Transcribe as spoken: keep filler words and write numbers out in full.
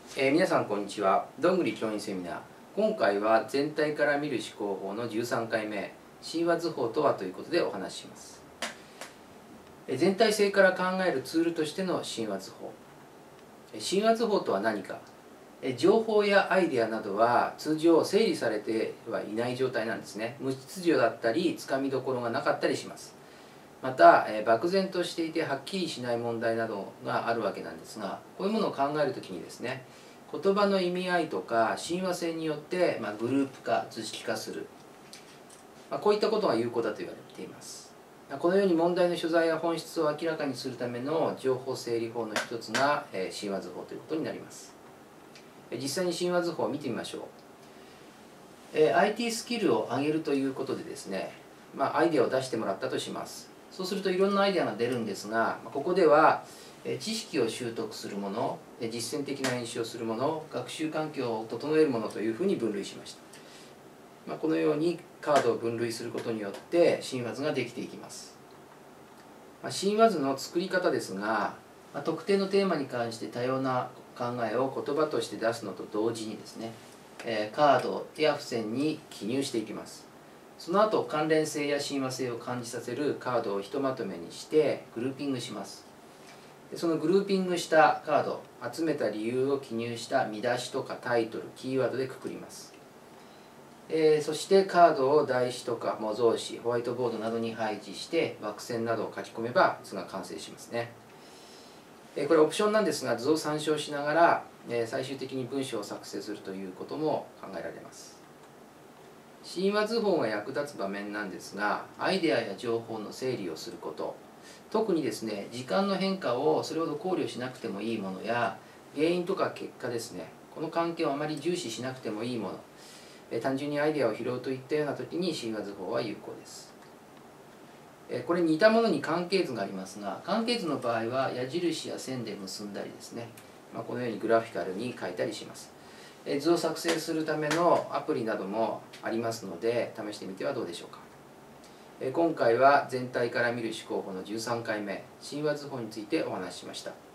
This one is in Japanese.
えー、皆さんこんにちは。どんぐり教員セミナー。今回は全体から見る思考法のじゅうさんかいめ、神話図法とはということでお話しします。えー、全体性から考えるツールとしての神話図法。えー、神話図法とは何か。えー、情報やアイデアなどは通常整理されてはいない状態なんですね。無秩序だったり、つかみどころがなかったりします。また、えー、漠然としていてはっきりしない問題などがあるわけなんですが、こういうものを考えるときにですね、言葉の意味合いとか親和性によって、まあ、グループ化図式化する、まあ、こういったことが有効だと言われています。このように問題の所在や本質を明らかにするための情報整理法の一つが、えー、神話図法ということになります。実際に神話図法を見てみましょう。えー、アイティー スキルを上げるということでですね、まあ、アイデアを出してもらったとします。そうするといろんなアイデアが出るんですが、ここでは知識を習得するもの、実践的な練習をするもの、学習環境を整えるものというふうに分類しました。まあ、このようにカードを分類することによって神話図ができていきます。まあ、神話図の作り方ですが、まあ、特定のテーマに関して多様な考えを言葉として出すのと同時にですね、えー、カードや付箋に記入していきます。その後関連性や親和性を感じさせるカードをひとまとめにしてグルーピングします。そのグルーピングしたカード、集めた理由を記入した見出しとかタイトル、キーワードでくくります。えー、そしてカードを台紙とか模造紙、ホワイトボードなどに配置して枠線などを書き込めば図が完成しますね。えー、これオプションなんですが、図を参照しながら、えー、最終的に文章を作成するということも考えられます。神話図法が役立つ場面なんですが、アイデアや情報の整理をすること、特にですね、時間の変化をそれほど考慮しなくてもいいものや、原因とか結果ですね、この関係をあまり重視しなくてもいいもの、え単純にアイデアを拾うといったような時に神話図法は有効です。えこれ似たものに関係図がありますが、関係図の場合は矢印や線で結んだりですね、まあ、このようにグラフィカルに書いたりします。え図を作成するためのアプリなどもありますので、試してみてはどうでしょうか。今回は全体から見る思考法のじゅうさんかいめ、神話図法についてお話ししました。